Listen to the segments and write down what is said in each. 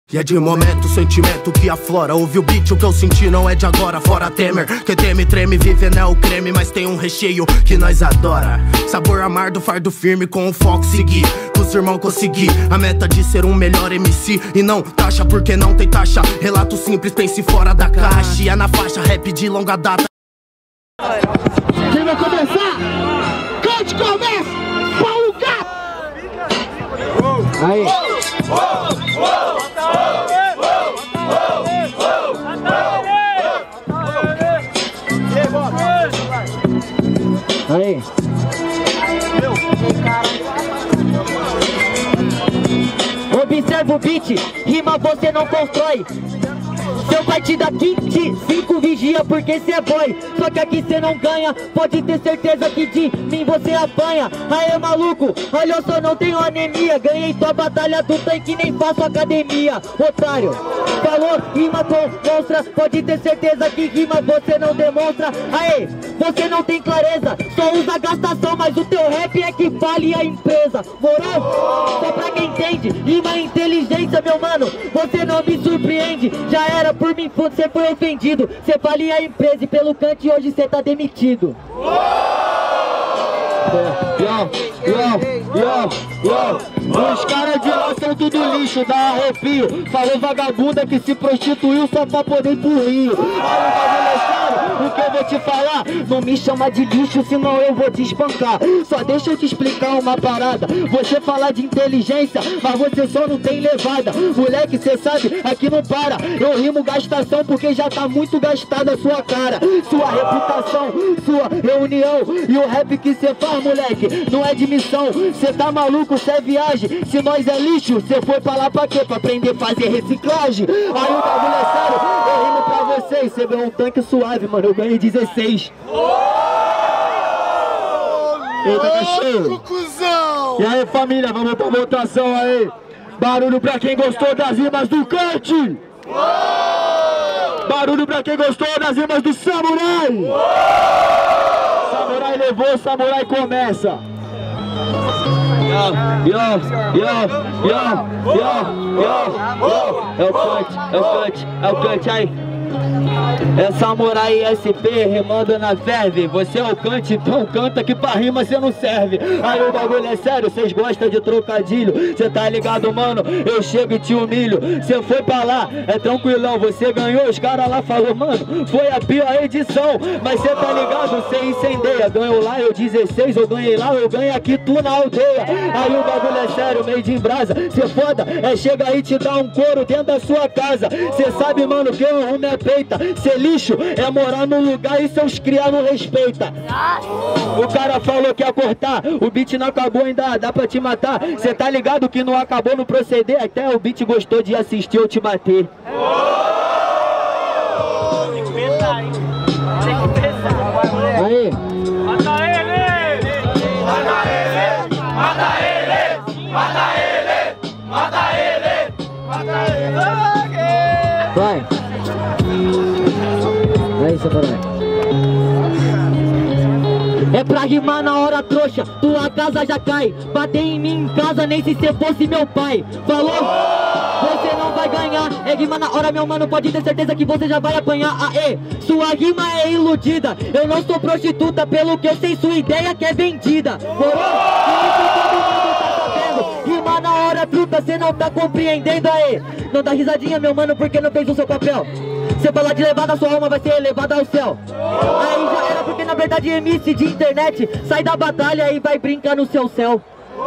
E é de momento, sentimento que aflora. Ouve o beat, o que eu senti não é de agora. Fora Temer, que teme, treme, vive é o creme. Mas tem um recheio que nós adora. Sabor amargo, fardo firme, com o foco seguir. Com os irmãos conseguir a meta de ser um melhor MC. E não taxa porque não tem taxa. Relato simples, pense fora da caixa. E é na faixa, rap de longa data. Quem vai começar? Cante, começa! Paulo Gato! Aí! Aí! Observa o beat, rima você não constrói. Seu pai te dá 25 vigia porque cê é boy. Só que aqui cê não ganha, pode ter certeza que de mim você apanha. Aê maluco, olha eu só não tenho anemia. Ganhei tua batalha do tanque, nem faço academia. Otário, falou, rima monstra. Pode ter certeza que rima você não demonstra. Aê, você não tem clareza, só usa gastação. Mas o teu rap é que vale a empresa. Morou? Só pra quem entende, rima é inteligência meu mano. Você não me surpreende, já era por mim, você foi ofendido. Você falia a empresa e pelo cante hoje você tá demitido. Os caras de lá são tudo lixo, dá arrepio. Falou vagabunda que se prostituiu só pra poder ir pro Rio. O que eu vou te falar? Não me chama de lixo, senão eu vou te espancar. Só deixa eu te explicar uma parada. Você fala de inteligência, mas você só não tem levada. Moleque, cê sabe, aqui não para. Eu rimo gastação porque já tá muito gastada a sua cara. Sua reputação, sua reunião. E o rap que cê faz, moleque, não é de missão. Cê tá maluco, cê é viagem. Se nós é lixo, cê foi pra lá pra quê? Pra aprender a fazer reciclagem. Aí o bagulho é sério, eu rimo pra vocês. Cê ganhou um tanque suave, mano, eu ganhei 16. Eita, cachorro. E aí, família, vamos pra votação aí. Barulho pra quem gostou das rimas do Cante. Barulho pra quem gostou das rimas do Samurai. Samurai levou, Samurai começa. É o Cante aí. É Samurai SP, rimando na ferve. Você é o Cante, então canta que pra rima cê não serve. Aí o bagulho é sério, cês gostam de trocadilho. Cê tá ligado, mano, eu chego e te humilho. Cê foi pra lá, é tranquilão, você ganhou. Os caras lá falou, mano, foi a pior edição. Mas cê tá ligado, cê incendeia. Ganhou lá, eu 16, eu ganhei lá, eu ganho aqui, tu na aldeia. Aí o bagulho é sério, meio de brasa. Cê foda, é chega aí te dar um couro dentro da sua casa. Cê sabe, mano, que eu arrumo é peita. Ser lixo é morar num lugar e seus cria não respeita. O cara falou que ia cortar, o beat não acabou, ainda dá pra te matar. Cê tá ligado que não acabou no proceder, até o beat gostou de assistir eu te bater. Tem que pensar, hein? Tem que pensar. Aí. Mata ele! Mata ele! Mata ele! Mata ele! Mata ele! Mata ele! Vai! Aí, Samurai. É pra rimar na hora trouxa, tua casa já cai. Bater em mim em casa nem se cê fosse meu pai. Falou? Você não vai ganhar. É rima na hora, meu mano, pode ter certeza que você já vai apanhar. Aê, sua rima é iludida. Eu não sou prostituta, pelo que eu sei sua ideia que é vendida. Rima na hora, truta, cê não tá compreendendo aí. Não dá risadinha, meu mano, porque não fez o seu papel. Cê falar de levada, sua alma vai ser elevada ao céu. Aí já era porque na verdade MC de internet sai da batalha e vai brincar no seu céu.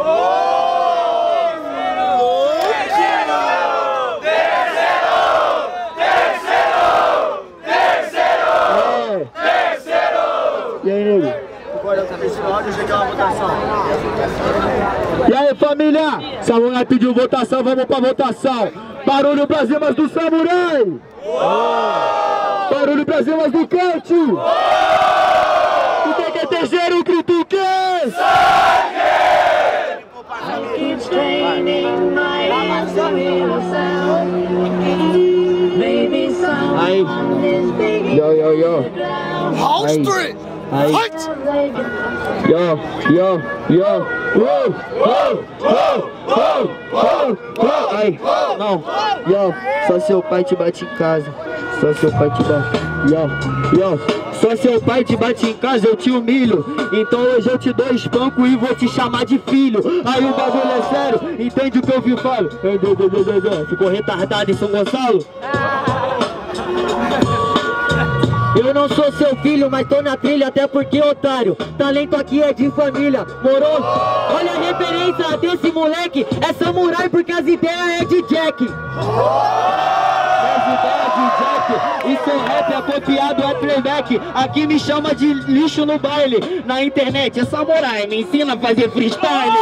E aí, nego? E aí, família? Samurai pediu votação, vamos pra votação. Barulho pras rimas do Samurai! Barulho pras rimas do Cante! O que é terceiro, grito o quê? Sangue! Aí! Yo! Wall Street! Fight! Yo! Ai, não, yo, só seu pai te bate em casa. Só seu pai te bate, yo, só seu pai te bate em casa, eu te humilho. Então hoje eu te dou espanco e vou te chamar de filho. Aí o bagulho é sério, entende o que eu vi falo? Ficou retardado em São Gonçalo? Eu não sou seu filho, mas tô na trilha, até porque, otário, talento aqui é de família, morou? Olha a referência desse moleque, é samurai porque as ideias é de Jack. As ideias de Jack, e seu rap é copiado, é playback. Aqui me chama de lixo no baile, na internet é samurai, me ensina a fazer freestyle.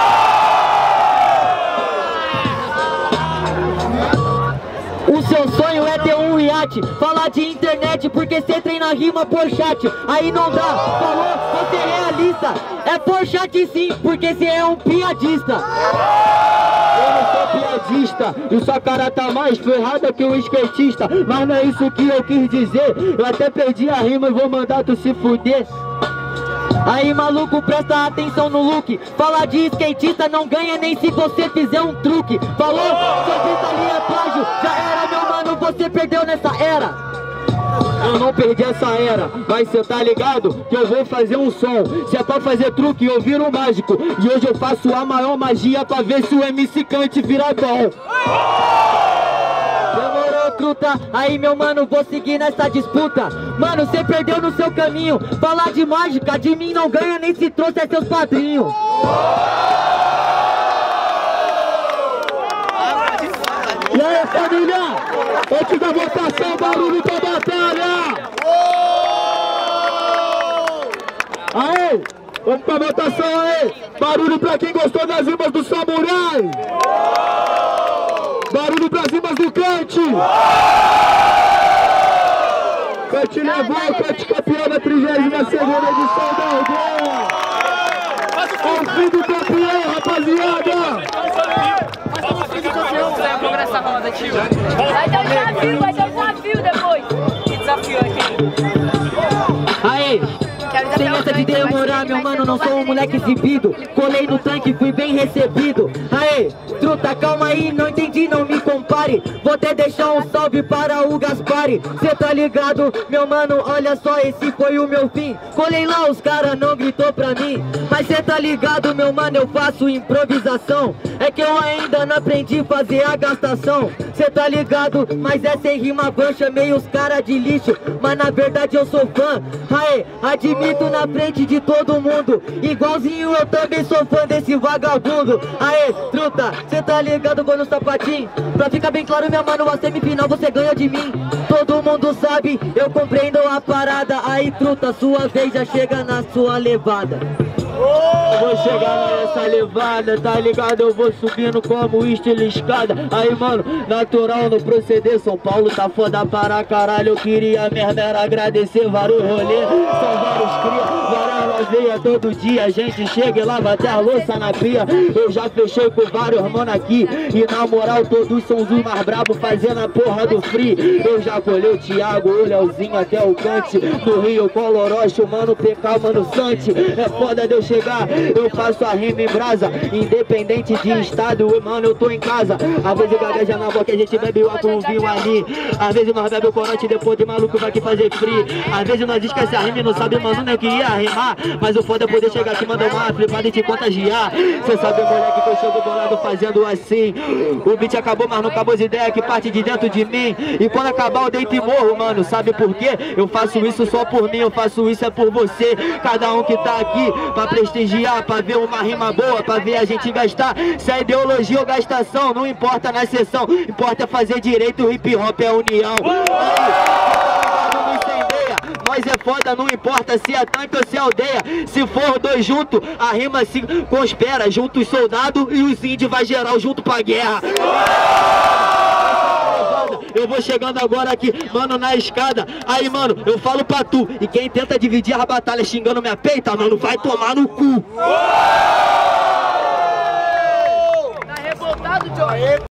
O seu sonho é ter um iate, falar de internet porque cê treina rima por chat. Aí não dá, falou, você é realista. É por chat sim, porque cê é um piadista. Eu não sou piadista, e sua cara tá mais ferrada que um skatista. Mas não é isso que eu quis dizer, eu até perdi a rima e vou mandar tu se fuder. Aí maluco, presta atenção no look. Falar de skatista não ganha nem se você fizer um truque. Falou? Sua vista ali é plágio. Já era, meu mano, você perdeu nessa era. Eu não perdi essa era, mas cê tá ligado que eu vou fazer um som. Se é pra fazer truque, eu viro um mágico. E hoje eu faço a maior magia pra ver se o MC Kant vira bom. Demorou, truta, aí meu mano, vou seguir nessa disputa. Mano, cê perdeu no seu caminho. Falar de mágica, de mim não ganha nem se trouxe seus padrinhos. E aí, família, antes da votação, barulho pra batalha. Aê, vamos pra votação aí. Barulho pra quem gostou das rimas do samurai. Barulho pras rimas do Kant. Kant levou, Kant campeão da 32ª edição da Aldeia. É o fim do campeão, rapaziada. Vai ter um desafio depois. Que desafio aqui? Aí, sem essa de demorar, meu mano, não sou um moleque exibido. Colei no tanque, fui bem recebido. Aê, truta, calma aí, não entendi, não me compare. Vou até deixar um salve para o Gaspari. Cê tá ligado, meu mano, olha só, esse foi o meu fim. Colei lá, os cara não gritou pra mim. Mas cê tá ligado, meu mano, eu faço improvisação. É que eu ainda não aprendi a fazer a gastação. Cê tá ligado, mas é sem rima van. Chamei os cara de lixo, mas na verdade eu sou fã. Aê, admito na frente de todo mundo, igualzinho eu também sou fã desse vagabundo. Aê, truta, cê tá ligado, vou no sapatinho. Pra ficar bem claro, meu mano, a semifinal você ganha de mim. Todo mundo sabe, eu compreendo a parada. Aí, truta, sua vez já chega na sua levada. Eu vou chegar nessa levada, tá ligado? Eu vou subindo como estilo escada. Aí, mano, natural no proceder. São Paulo tá foda para caralho. Eu queria mesmo era agradecer vários rolês. São vários cria, várias laveias todo dia. A gente chega e lava até a louça na pia. Eu já fechei com vários mano aqui. E na moral, todos são os mais brabos fazendo a porra do free. Eu já colhei o Thiago, o Leozinho até o Kant. No Rio, Coloroche, o mano PK, mano Sante. É foda de eu chegar, eu faço a rima em brasa. Independente de estado, mano, eu tô em casa. Às vezes gagueja na boca, a gente bebe o álcool, um vinho ali. Às vezes nós bebe o corote, depois de maluco vai aqui fazer free. Às vezes nós esquece a rima e não sabe, mano, nem o que ia rimar. Mas o foda é poder chegar aqui, mandar uma flipada e te contagiar. Cê sabe, moleque, que eu chego bolado fazendo assim. O beat acabou, mas não acabou as ideias que parte de dentro de mim. E quando acabar eu deito e morro, mano, sabe por quê? Eu faço isso só por mim, eu faço isso é por você. Cada um que tá aqui pra prestigiar, pra ver uma rima boa, pra ver a gente gastar. Se é ideologia ou gastação, não importa na sessão. Importa fazer direito, o hip hop é união. Nós é foda, não importa se é tanque ou se é aldeia. Se for dois juntos, a rima se conspera. Junto os soldados e os índios vai geral junto pra guerra. Eu vou chegando agora aqui, mano, na escada. Aí, mano, eu falo pra tu. E quem tenta dividir a batalha xingando minha peita, mano, vai tomar no cu. Tá revoltado, Johnny?